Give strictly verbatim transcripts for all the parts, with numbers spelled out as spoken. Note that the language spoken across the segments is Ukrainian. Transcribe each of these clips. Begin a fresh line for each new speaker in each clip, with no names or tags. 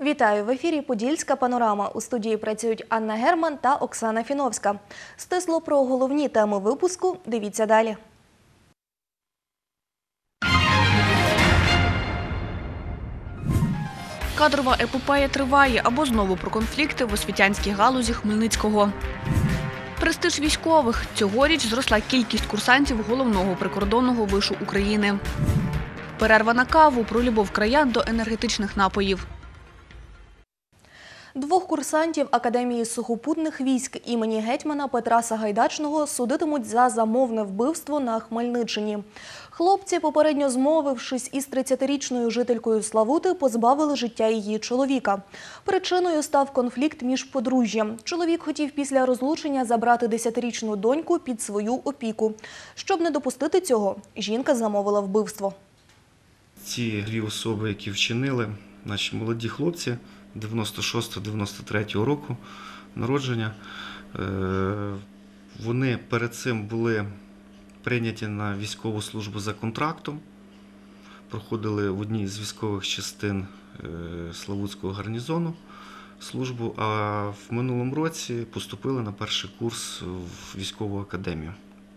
Вітаю! В ефірі «Подільська панорама». У студії працюють Анна Герман та Оксана Фіновська. Стисло про головні теми випуску дивіться далі.
Кадрова епопея триває або знову про конфлікти в освітянській галузі Хмельницького. Престиж військових. Цьогоріч зросла кількість курсантів головного прикордонного вишу України. Перерва на каву, про любов краян до енергетичних напоїв.
Двох курсантів Академії сухопутних військ імені гетьмана Петра Сагайдачного судитимуть за замовне вбивство на Хмельниччині. Хлопці, попередньо змовившись із тридцятирічною жителькою Славути, позбавили життя її чоловіка. Причиною став конфлікт між подружжям. Чоловік хотів після розлучення забрати десятирічну доньку під свою опіку. Щоб не допустити цього, жінка замовила вбивство.
Ці дві особи, які вчинили, наші молоді хлопці, дев'яносто шостого - дев'яносто третього року народження, вони перед цим були прийняті на військову службу за контрактом, проходили в одній з військових частин Славутського гарнізону службу, а в минулому році поступили на перший курс в військову академію.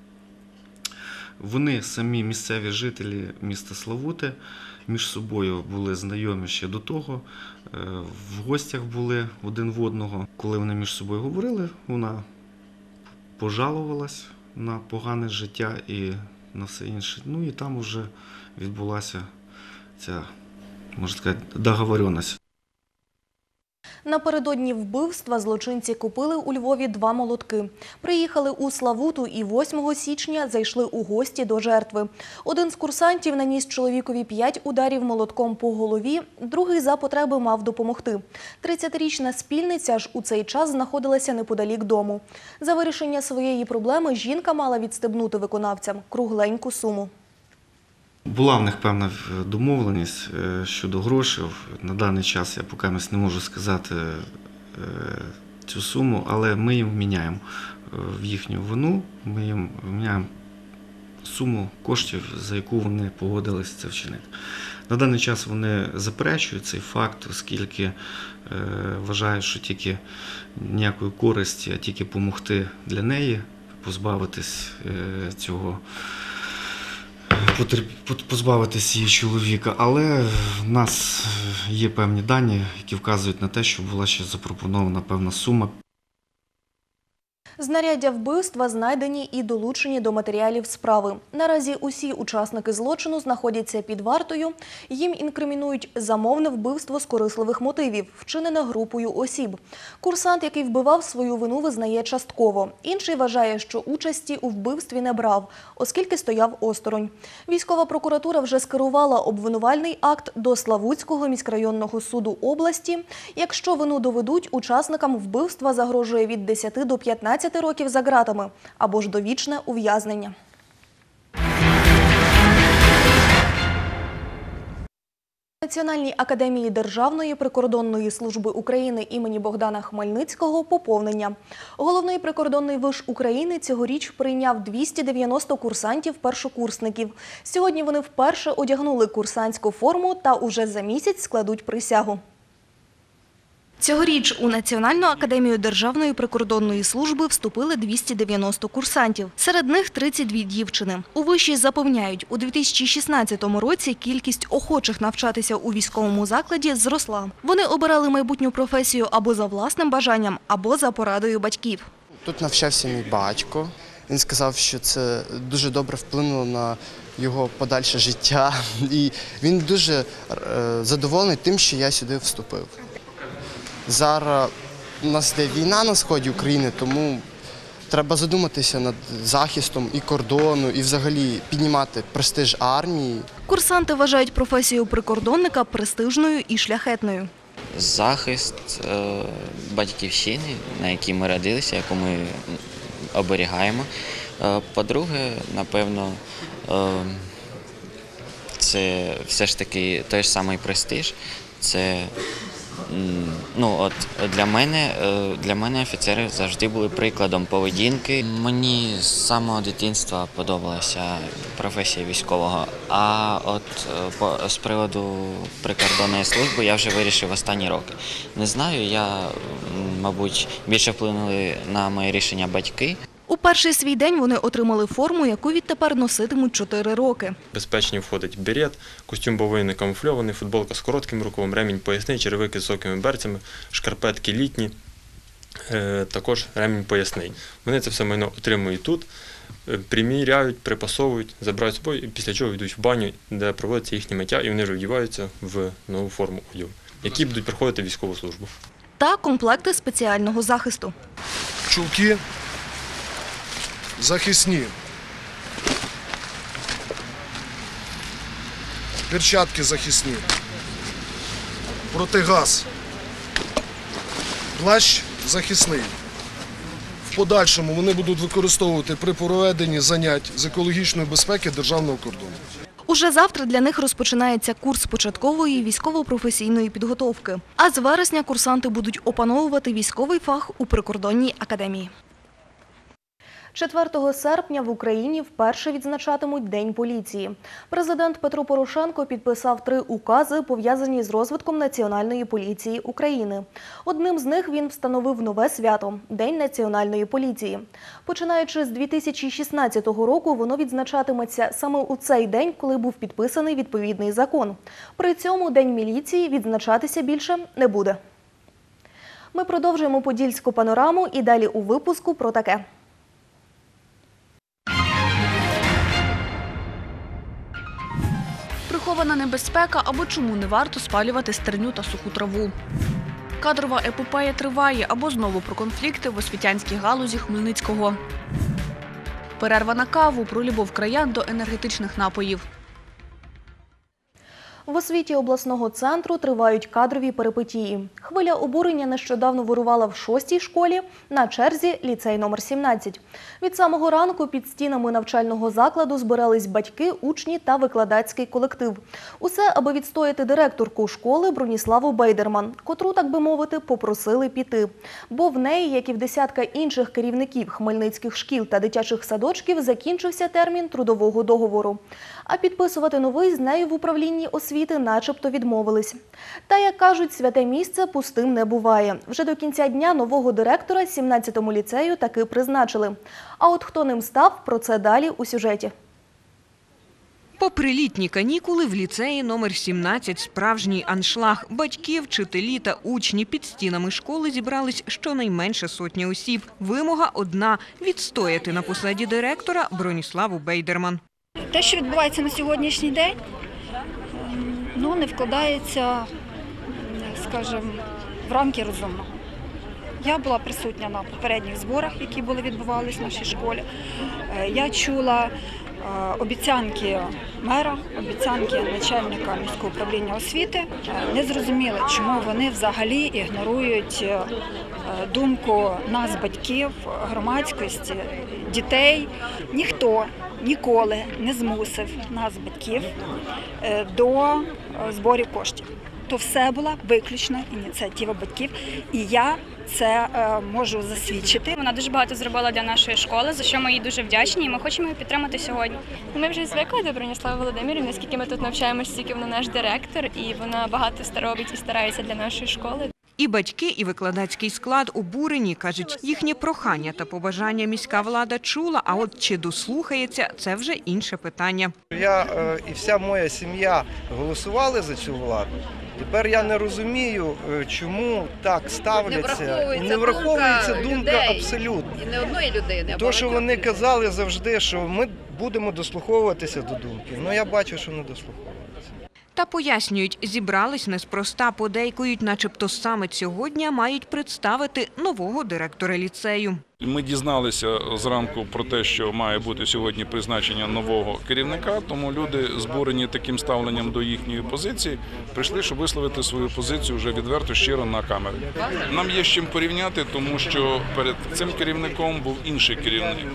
Вони самі місцеві жителі міста Славути, між собою були знайомі ще до того, в гостях були один в одного. Коли вони між собою говорили, вона пожалувалась на погане життя і на все інше. Ну і там вже відбулася ця, можна сказати, договоренність.
Напередодні вбивства злочинці купили у Львові два молотки. Приїхали у Славуту і восьмого січня зайшли у гості до жертви. Один з курсантів наніс чоловікові п'ять ударів молотком по голові, другий за потреби мав допомогти. тридцятирічна спільниця ж у цей час знаходилася неподалік дому. За вирішення своєї проблеми жінка мала відстебнути виконавцям кругленьку суму.
Була в них певна домовленість щодо грошей. На даний час я поки не можу сказати цю суму, але ми їм вміняємо в їхню вину, ми їм вміняємо суму коштів, за яку вони погодились це вчинити. На даний час вони заперечують цей факт, оскільки вважають, що тільки ніякої користі, а тільки допомогти для неї, позбавитись цього позбавитися її чоловіка, але в нас є певні дані, які вказують на те, що була ще запропонована певна сума.
Знаряддя вбивства знайдені і долучені до матеріалів справи. Наразі усі учасники злочину знаходяться під вартою. Їм інкримінують замовне вбивство з корисливих мотивів, вчинене групою осіб. Курсант, який вбивав, свою вину визнає частково. Інший вважає, що участі у вбивстві не брав, оскільки стояв осторонь. Військова прокуратура вже скерувала обвинувальний акт до Славутського міськрайонного суду області. Якщо вину доведуть, учасникам вбивства загрожує від десяти до п'ятнадцяти років за ґратами або ж довічне ув'язнення. Національній академії Державної прикордонної служби України імені Богдана Хмельницького поповнення. Головний прикордонний виш України цьогоріч прийняв двісті дев'яносто курсантів-першокурсників. Сьогодні вони вперше одягнули курсантську форму та уже за місяць складуть присягу. Цьогоріч у Національну академію Державної прикордонної служби вступили двісті дев'яносто курсантів. Серед них тридцять дві дівчини. У виші запевняють, у дві тисячі шістнадцятому році кількість охочих навчатися у військовому закладі зросла. Вони обирали майбутню професію або за власним бажанням, або за порадою батьків.
Тут навчався мій батько. Він сказав, що це дуже добре вплинуло на його подальше життя. І він дуже задоволений тим, що я сюди вступив. Зараз у нас йде війна на сході України, тому треба задуматися над захистом і кордону, і взагалі піднімати престиж армії.
Курсанти вважають професію прикордонника престижною і шляхетною.
Захист е, батьківщини, на якій ми родилися, яку ми оберігаємо. Е, по-друге, напевно, е, це все ж таки той ж самий престиж. Це М, Ну, от для мене, е, для мене офіцери завжди були прикладом поведінки. Мені з самого дитинства подобалася професія військового. А от е, по, з приводу прикордонної служби я вже вирішив останні роки. Не знаю, я, м, мабуть, більше вплинули на моє рішення батьки.
У перший свій день вони отримали форму, яку відтепер носитимуть чотири роки.
Безпечні входить берет, костюм бавовняний камуфльований, футболка з коротким рукавом, ремінь поясний, черевики з високими берцями, шкарпетки літні, е, також ремінь поясний. Вони це все майно отримують тут, е, приміряють, припасовують, забирають з собою, і після чого йдуть в баню, де проводиться їхнє миття, і вони вже вдіваються в нову форму одягу, які будуть проходити військову службу.
Та комплекти спеціального захисту.
Чулки захисні, перчатки захисні, протигаз, плащ захисний. В подальшому вони будуть використовувати при проведенні занять з екологічної безпеки державного кордону.
Уже завтра для них розпочинається курс початкової військово-професійної підготовки. А з вересня курсанти будуть опановувати військовий фах у прикордонній академії. четвертого серпня в Україні вперше відзначатимуть День поліції. Президент Петро Порошенко підписав три укази, пов'язані з розвитком Національної поліції України. Одним з них він встановив нове свято – День Національної поліції. Починаючи з дві тисячі шістнадцятого року, воно відзначатиметься саме у цей день, коли був підписаний відповідний закон. При цьому День міліції відзначатися більше не буде. Ми продовжуємо подільську панораму і далі у випуску про таке.
Прихована небезпека або чому не варто спалювати стерню та суху траву. Кадрова епопея триває або знову про конфлікти в освітянській галузі Хмельницького. Перерва на каву, про любов краян до енергетичних напоїв.
В освіті обласного центру тривають кадрові перипетії. Хвиля обурення нещодавно вирувала в шостій школі, на черзі ліцей номер сімнадцять. Від самого ранку під стінами навчального закладу збирались батьки, учні та викладацький колектив. Усе, аби відстояти директорку школи Броніславу Бейдерман, котру, так би мовити, попросили піти. Бо в неї, як і в десятка інших керівників хмельницьких шкіл та дитячих садочків, закінчився термін трудового договору. А підписувати новий з нею в управлінні освіти начебто відмовились. Та, як кажуть, святе місце пустим не буває. Вже до кінця дня нового директора сімнадцятому ліцею таки призначили. А от хто ним став, про це далі у сюжеті.
Попри літні канікули, в ліцеї номер сімнадцять справжній аншлаг. Батьки, вчителі та учні під стінами школи зібрались щонайменше сотні осіб. Вимога одна – відстояти на посаді директора Броніславу Бейдерман.
Те, що відбувається на сьогоднішній день, ну, не вкладається, скажімо, в рамки розумного. Я була присутня на попередніх зборах, які були відбувалися в нашій школі. Я чула обіцянки мера, обіцянки начальника міського управління освіти. Не зрозуміло, чому вони взагалі ігнорують думку нас, батьків, громадськості, дітей. Ніхто ніколи не змусив нас, батьків, до зборів коштів. То все була виключно ініціатива батьків, і я це е, можу засвідчити.
Вона дуже багато зробила для нашої школи, за що ми їй дуже вдячні, і ми хочемо її підтримати сьогодні. Ми вже звикли до Броніслави Володимирівни, скільки ми тут навчаємося, стільки вона наш директор, і вона багато робить і старається для нашої школи.
І батьки, і викладацький склад обурені, кажуть, їхнє прохання та побажання міська влада чула, а от чи дослухається – це вже інше питання.
Я е, і вся моя сім'я голосували за цю владу. Тепер я не розумію, чому так ставляться.
Не враховується,
не враховується
думка,
думка
людей.
абсолютно.
І не одної людини.
То, що вони казали завжди, що ми будемо дослуховуватися до думки. Ну, я бачу, що не дослуховуються.
Та пояснюють, зібрались неспроста, подейкують, начебто саме цього дня мають представити нового директора ліцею.
Ми дізналися зранку про те, що має бути сьогодні призначення нового керівника, тому люди, збурені таким ставленням до їхньої позиції, прийшли, щоб висловити свою позицію вже відверто, щиро на камері. Нам є з чим порівняти, тому що перед цим керівником був інший керівник.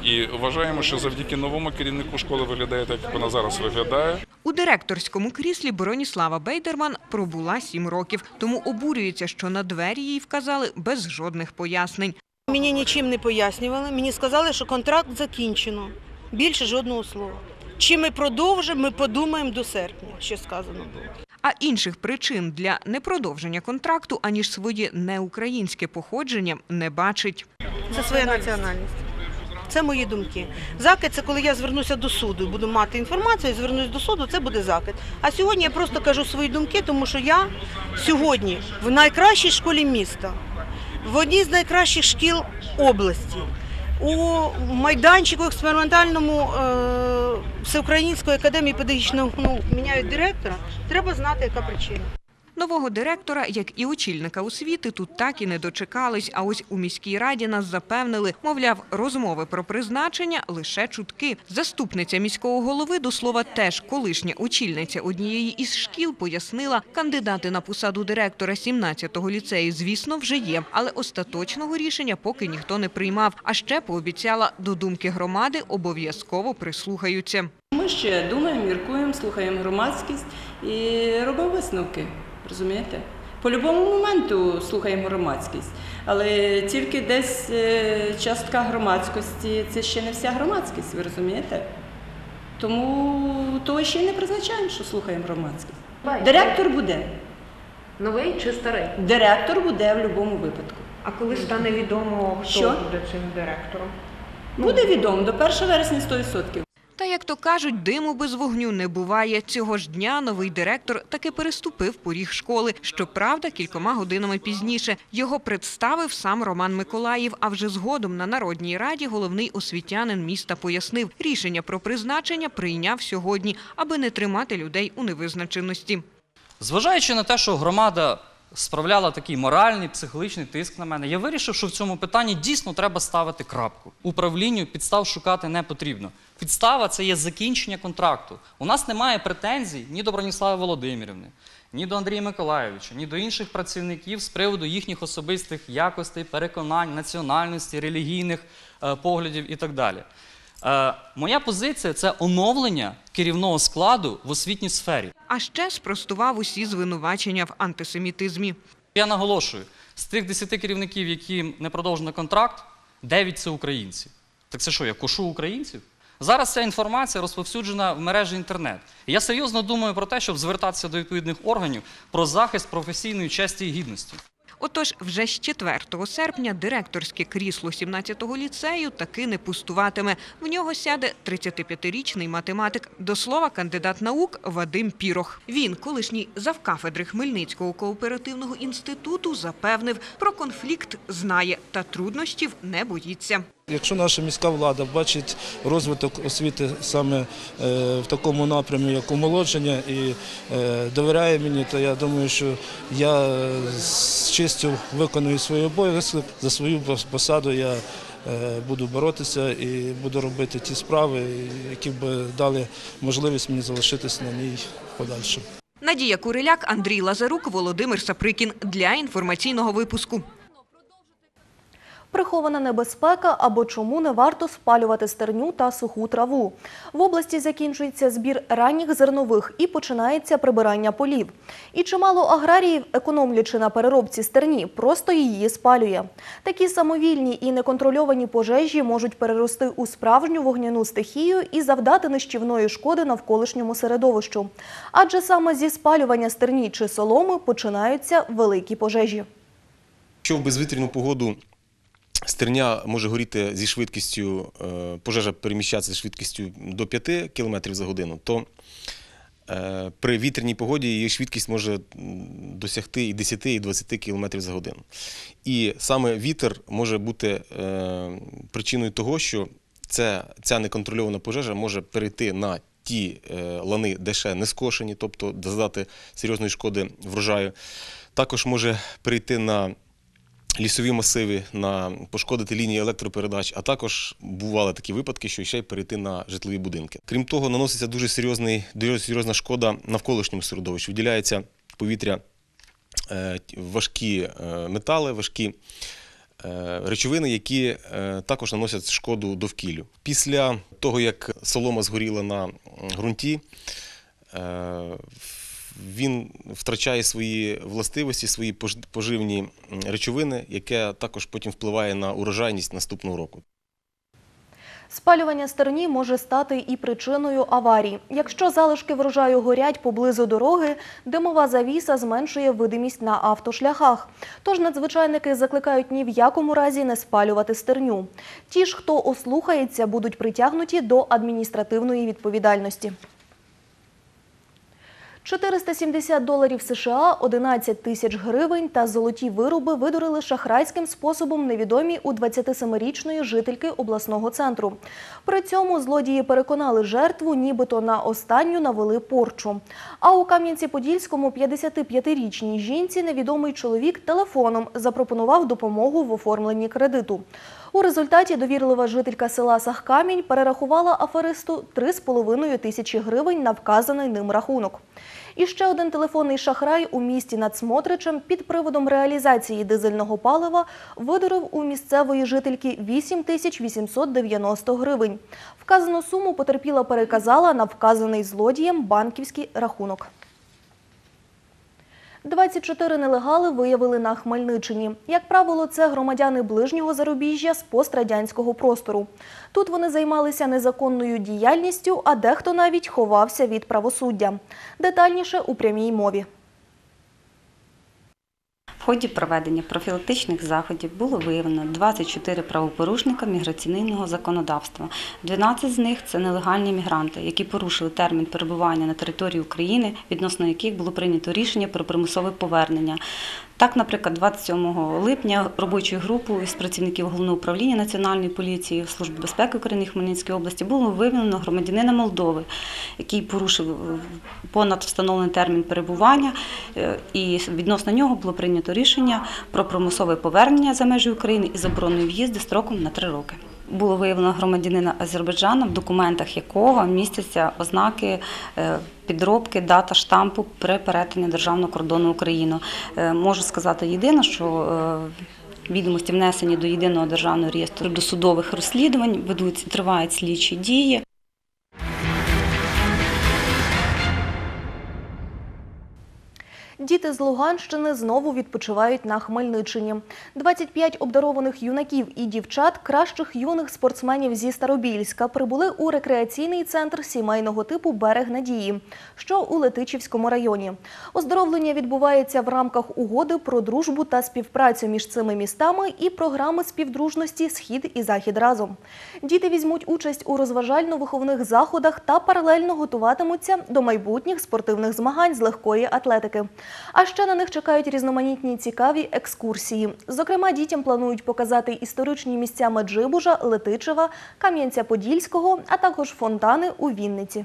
І вважаємо, що завдяки новому керівнику школи виглядає так, як вона зараз виглядає.
У директорському кріслі Броніслава Бейдерман пробула сім років, тому обурюється, що на двері їй вказали без жодних пояснень.
Мені нічим не пояснювали, мені сказали, що контракт закінчено. Більше жодного слова. Чи ми продовжимо, ми подумаємо до серпня, що сказано було.
А інших причин для непродовження контракту, аніж своє неукраїнське походження, не бачить.
Це своя національність. Це мої думки. Закид – це коли я звернуся до суду, буду мати інформацію, звернусь до суду, це буде закид. А сьогодні я просто кажу свої думки, тому що я сьогодні в найкращій школі міста, в одній з найкращих шкіл області, у майданчику експериментальному е, Всеукраїнської академії педагогічних наук міняють директора, треба знати, яка причина.
Нового директора, як і очільника освіти, тут так і не дочекались. А ось у міській раді нас запевнили, мовляв, розмови про призначення – лише чутки. Заступниця міського голови, до слова, теж колишня очільниця однієї із шкіл, пояснила, кандидати на посаду директора сімнадцятого ліцею, звісно, вже є. Але остаточного рішення поки ніхто не приймав. А ще пообіцяла, до думки громади обов'язково прислухаються.
Ми ще думаємо, міркуємо, слухаємо громадськість і робимо висновки. Розумієте? По будь-якому моменту слухаємо громадськість, але тільки десь частка громадськості – це ще не вся громадськість, ви розумієте? Тому того ще й не призначаємо, що слухаємо громадськість. Директор буде.
Новий чи старий?
Директор буде в будь-якому випадку.
А коли стане відомо, хто
що?
буде цим директором?
Буде відомо, до першого вересня сто відсотків.
Та, як то кажуть, диму без вогню не буває. Цього ж дня новий директор таки переступив поріг школи. Щоправда, кількома годинами пізніше. Його представив сам Роман Миколаїв, а вже згодом на Народній раді головний освітянин міста пояснив, рішення про призначення прийняв сьогодні, аби не тримати людей у невизначеності.
Зважаючи на те, що громада справляла такий моральний, психологічний тиск на мене, я вирішив, що в цьому питанні дійсно треба ставити крапку. Управлінню підстав шукати не потрібно. Підстава – це є закінчення контракту. У нас немає претензій ні до Броніслави Володимирівни, ні до Андрія Миколайовича, ні до інших працівників з приводу їхніх особистих якостей, переконань, національності, релігійних е, поглядів і так далі. Е, моя позиція – це оновлення керівного складу в освітній сфері.
А ще спростував усі звинувачення в антисемітизмі.
Я наголошую, з тих десяти керівників, яким не продовжено контракт, дев'ять – це українці. Так це що, я кошу українців? Зараз ця інформація розповсюджена в мережі інтернет. І я серйозно думаю про те, щоб звертатися до відповідних органів про захист професійної честі і гідності.
Отож, вже з четвертого серпня директорське крісло сімнадцятого ліцею таки не пустуватиме. В нього сяде тридцятип'ятирічний математик, до слова, кандидат наук Вадим Пірох. Він, колишній завкафедри Хмельницького кооперативного інституту, запевнив, про конфлікт знає та труднощів не боїться.
Якщо наша міська влада бачить розвиток освіти саме в такому напрямі, як омолодження, і довіряє мені, то я думаю, що я з честю виконую свої обов'язки. За свою посаду я буду боротися і буду робити ті справи, які б дали можливість мені залишитися на ній подальше.
Надія Куриляк, Андрій Лазарук, Володимир Саприкін. Для інформаційного випуску.
Прихована небезпека або чому не варто спалювати стерню та суху траву. В області закінчується збір ранніх зернових і починається прибирання полів. І чимало аграріїв, економлячи на переробці стерні, просто її спалює. Такі самовільні і неконтрольовані пожежі можуть перерости у справжню вогняну стихію і завдати нищівної шкоди навколишньому середовищу. Адже саме зі спалювання стерні чи соломи починаються великі пожежі.
Якщо в безвітряну погоду стерня може горіти зі швидкістю, пожежа переміщатися зі швидкістю до п'яти кілометрів за годину, то при вітряній погоді її швидкість може досягти і десяти, і двадцяти кілометрів за годину. І саме вітер може бути причиною того, що ця, ця неконтрольована пожежа може перейти на ті лани, де ще не скошені, тобто завдати серйозної шкоди врожаю. Також може перейти на лісові масиви, на пошкодити лінії електропередач, а також бували такі випадки, що ще й перейти на житлові будинки. Крім того, наноситься дуже, серйозний, дуже серйозна шкода навколишньому середовищу. Виділяється в повітря важкі метали, важкі речовини, які також наносять шкоду довкіллю. Після того, як солома згоріла на ґрунті, він втрачає свої властивості, свої поживні речовини, яке також потім впливає на урожайність наступного року.
Спалювання стерні може стати і причиною аварій. Якщо залишки врожаю горять поблизу дороги, димова завіса зменшує видимість на автошляхах. Тож надзвичайники закликають ні в якому разі не спалювати стерню. Ті ж, хто ослухається, будуть притягнуті до адміністративної відповідальності. чотириста сімдесят доларів США, одинадцять тисяч гривень та золоті вироби видурили шахрайським способом невідомі у двадцятисемирічної жительки обласного центру. При цьому злодії переконали жертву, нібито на останню навели порчу. А у Кам'янці-Подільському п'ятдесятип'ятирічній жінці невідомий чоловік телефоном запропонував допомогу в оформленні кредиту. У результаті довірлива жителька села Сахкамінь перерахувала аферисту три з половиною тисячі гривень на вказаний ним рахунок. І ще один телефонний шахрай у місті над Смотричем під приводом реалізації дизельного палива видурив у місцевої жительки вісім тисяч вісімсот дев'яносто гривень. Вказану суму потерпіла переказала на вказаний злодієм банківський рахунок. двадцять чотири нелегали виявили на Хмельниччині. Як правило, це громадяни ближнього зарубіжжя з пострадянського простору. Тут вони займалися незаконною діяльністю, а дехто навіть ховався від правосуддя. Детальніше у прямій мові.
В ході проведення профілактичних заходів було виявлено двадцять чотири правопорушника міграційного законодавства. дванадцять з них – це нелегальні мігранти, які порушили термін перебування на території України, відносно яких було прийнято рішення про примусове повернення. Так, наприклад, двадцять сьомого липня робочою групою із працівників Головного управління Національної поліції Служби безпеки України Хмельницької області було виявлено громадянина Молдови, який порушив понад встановлений термін перебування, і відносно нього було прийнято рішення про примусове повернення за межі України і забороною в'їзду строком на три роки. Було виявлено громадянина Азербайджану, в документах якого містяться ознаки підробки, дата штампу при перетині державного кордону України. Можу сказати єдине, що відомості внесені до єдиного державного реєстру досудових розслідувань, ведуться, тривають слідчі дії.
Діти з Луганщини знову відпочивають на Хмельниччині. двадцять п'ять обдарованих юнаків і дівчат, кращих юних спортсменів зі Старобільська, прибули у рекреаційний центр сімейного типу «Берег Надії», що у Летичівському районі. Оздоровлення відбувається в рамках угоди про дружбу та співпрацю між цими містами і програми співдружності «Схід і Захід разом». Діти візьмуть участь у розважально-виховних заходах та паралельно готуватимуться до майбутніх спортивних змагань з легкої атлетики. А ще на них чекають різноманітні цікаві екскурсії. Зокрема, дітям планують показати історичні місця Меджибужа, Летичева, Кам'янця-Подільського, а також фонтани у Вінниці.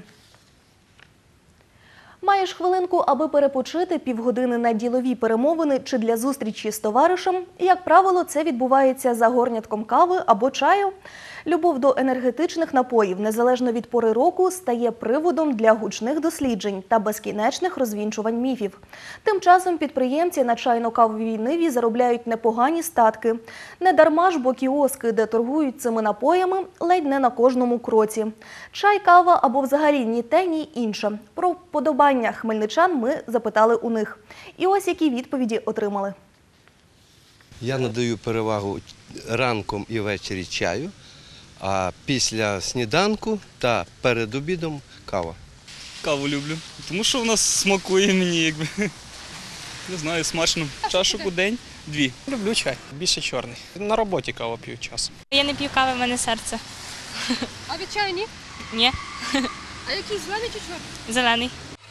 Маєш хвилинку, аби перепочити, півгодини на ділові перемовини чи для зустрічі з товаришем? Як правило, це відбувається за горнятком кави або чаю. Любов до енергетичних напоїв, незалежно від пори року, стає приводом для гучних досліджень та безкінечних розвінчувань міфів. Тим часом підприємці на чайно-кавовій ниві заробляють непогані статки. Не дарма ж, бо кіоски, де торгують цими напоями, ледь не на кожному кроці. Чай, кава або взагалі ні те, ні інше. Про вподобання хмельничан ми запитали у них. І ось які відповіді отримали.
Я надаю перевагу ранком і ввечері чаю, а після сніданку та перед обідом кава.
Каву люблю, тому що вона смакує мені, якби, не знаю, смачно. Чашок у день, дві.
Люблю чай, більше чорний. На роботі каву п'ю часом.
Я не п'ю кави, в мене серце.
А від чаю ні?
Ні.
А який, зелений чи чорний?
Зелений.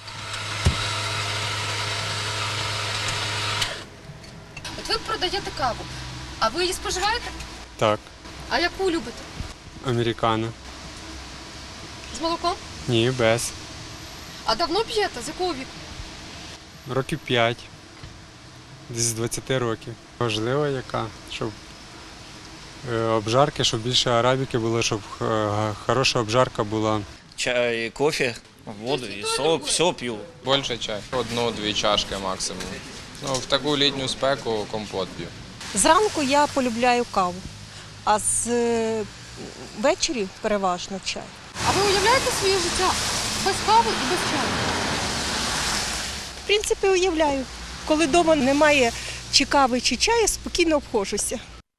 От ви продаєте каву, а ви її споживаєте?
Так.
А яку любите?
Американо.
З молоком?
Ні, без.
А давно п'єте? З якого віку?
Років п'ять. Десь з двадцяти років. Важливо яка, щоб обжарки, щоб більше арабіки було, щоб хороша обжарка була.
Чай, кофе, воду і сок, все п'ю.
Більше чай. Одну-дві чашки максимум. Ну, в таку літню спеку компот п'ю.
Зранку я полюбляю каву, а з е, ввечері переважно чай.
А ви уявляєте своє життя без кави і без чаю?
В принципі, уявляю. Коли вдома немає чи кави, чи чаю, спокійно обходжуся.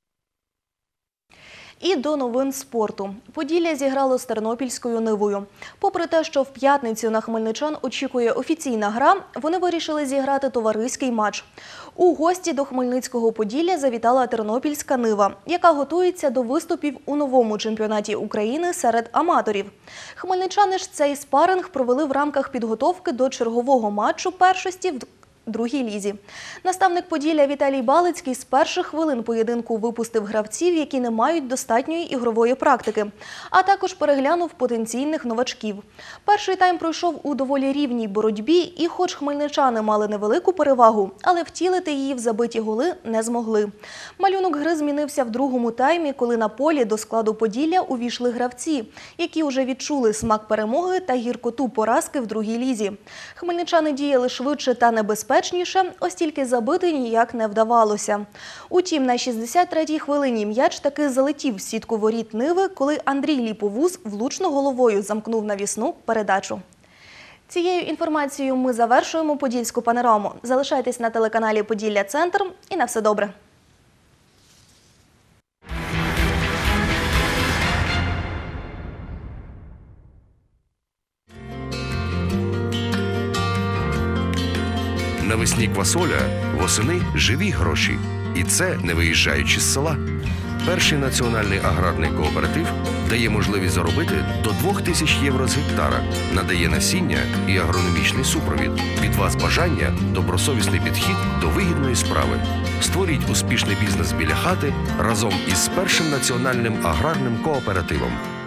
І до новин спорту. Поділля зіграло з Тернопільською Нивою. Попри те, що в п'ятницю на хмельничан очікує офіційна гра, вони вирішили зіграти товариський матч. У гості до Хмельницького Поділля завітала Тернопільська Нива, яка готується до виступів у новому чемпіонаті України серед аматорів. Хмельничани ж цей спаринг провели в рамках підготовки до чергового матчу першості в другій лізі. Наставник Поділля Віталій Балицький з перших хвилин поєдинку випустив гравців, які не мають достатньої ігрової практики, а також переглянув потенційних новачків. Перший тайм пройшов у доволі рівній боротьбі, і хоч хмельничани мали невелику перевагу, але втілити її в забиті голи не змогли. Малюнок гри змінився в другому таймі, коли на полі до складу Поділля увійшли гравці, які вже відчули смак перемоги та гіркоту поразки в другій лізі. Хмельничани діяли швидше та небезпечніше, ось тільки забити ніяк не вдавалося. Утім, на шістдесят третій хвилині м'яч таки залетів в сітку воріт Ниви, коли Андрій Ліповуз влучно головою замкнув навісну передачу. Цією інформацією ми завершуємо подільську панораму. Залишайтесь на телеканалі «Поділля Центр» і на все добре.
Навесні квасоля, восени живі гроші. І це не виїжджаючи з села. Перший національний аграрний кооператив дає можливість заробити до двох тисяч євро з гектара, надає насіння і агрономічний супровід. Від вас бажання – добросовісний підхід до вигідної справи. Створіть успішний бізнес біля хати разом із першим національним аграрним кооперативом.